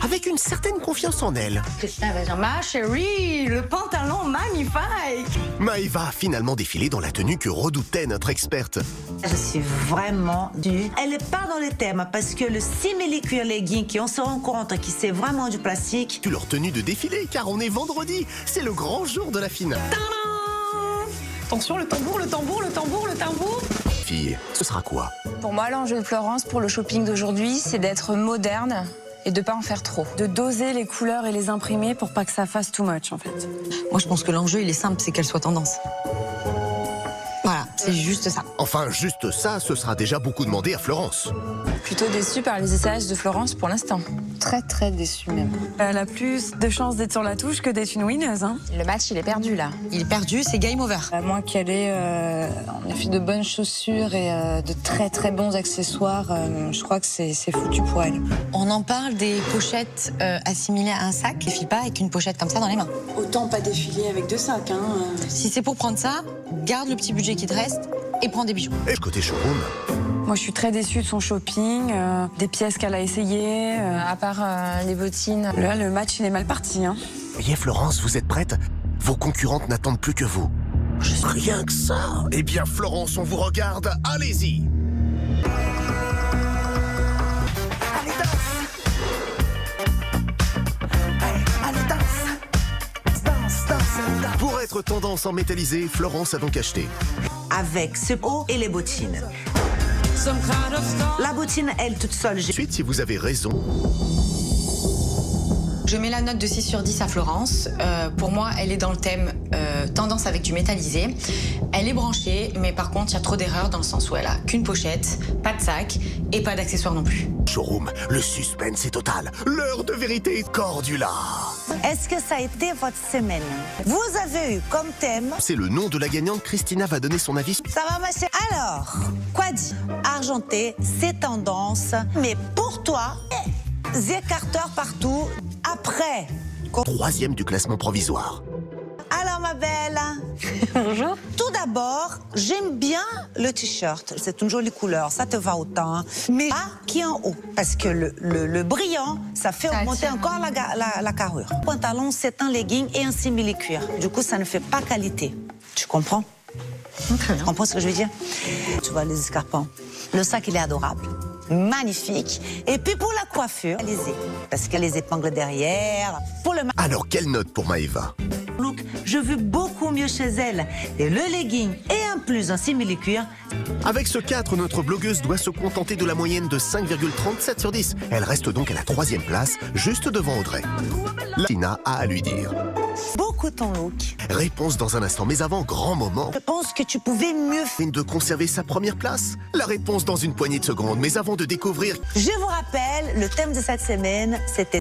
avec une certaine confiance en elle. Christina va dire, ma chérie, le pantalon magnifique. Maëva a finalement défilé dans la tenue que redoutait notre experte. Je suis vraiment due. Elle n'est pas dans les thèmes parce que le simili-cuir legging, on se rend compte que c'est vraiment du plastique. Tu leur tenue de défilé car on est vendredi, c'est le grand jour de la finale. Tadam! Attention, le tambour, le tambour, le tambour, le tambour. Fille, ce sera quoi? Pour moi, l'enjeu de Florence pour le shopping d'aujourd'hui, c'est d'être moderne et de pas en faire trop. De doser les couleurs et les imprimer pour pas que ça fasse too much, en fait. Moi, je pense que l'enjeu, il est simple, c'est qu'elle soit tendance. Voilà, c'est juste ça. Enfin, juste ça, ce sera déjà beaucoup demandé à Florence. Plutôt déçue par les essayages de Florence pour l'instant. Très, très déçue même. Elle a plus de chances d'être sur la touche que d'être une winneuse, hein. Le match, il est perdu, là. Il est perdu, c'est game over. À moins qu'elle ait en effet de bonnes chaussures et de très, très bons accessoires, je crois que c'est foutu pour elle. On en parle des pochettes assimilées à un sac. Elle file pas avec une pochette comme ça dans les mains. Autant pas défiler avec deux sacs, hein. Si c'est pour prendre ça, garde le petit budget qui te reste et prends des bijoux. Et côté showroom, Moi, je suis très déçue de son shopping, des pièces qu'elle a essayées, à part les bottines. Là, le match, il est mal parti, hein. voyez Florence, vous êtes prête? Vos concurrentes n'attendent plus que vous. Rien que ça. Eh bien Florence, on vous regarde, allez-y. Allez, danse. Pour être tendance en métallisé, Florence a donc acheté Avec ce haut et les bottines. La bottine, elle, toute seule, j'ai... Ensuite, si vous avez raison, Je mets la note de 6 sur 10 à Florence. Pour moi, elle est dans le thème tendance avec du métallisé. Elle est branchée, mais par contre, il y a trop d'erreurs dans le sens où elle a qu'une pochette, pas de sac et pas d'accessoires non plus. showroom, le suspense est total. L'heure de vérité, Cordula. Est-ce que ça a été votre semaine? Vous avez eu comme thème... C'est le nom de la gagnante, Christina va donner son avis. Ça va, ma chérie? Alors, quoi dit? Argenté, c'est tendance, mais pour toi, écarteur partout. Après... Troisième du classement provisoire. Alors, ma belle. Bonjour. Tout d'abord, j'aime bien le t-shirt. C'est une jolie couleur, ça te va autant. Hein. Mais pas qui est en haut. Parce que le brillant, ça fait augmenter encore la carrure. Le pantalon, c'est un legging et un simili-cuir. Du coup, ça ne fait pas qualité. Tu comprends? Très bien. Tu comprends ce que je veux dire? Tu vois, les escarpins. Le sac, il est adorable. Magnifique. Et puis pour la coiffure, allez-y. Parce que les épingles derrière. Pour le Alors, quelle note pour Maëva? look, je veux beaucoup mieux chez elle. Et le legging et en plus un simili-cuir. Avec ce 4, notre blogueuse doit se contenter de la moyenne de 5,37 sur 10. Elle reste donc à la 3e place, juste devant Audrey. Tina a à lui dire. Beaucoup ton look. Réponse dans un instant, mais avant, grand moment. Je pense que tu pouvais mieux faire. De conserver sa première place? La réponse dans une poignée de secondes, mais avant de découvrir... Je vous rappelle, le thème de cette semaine, c'était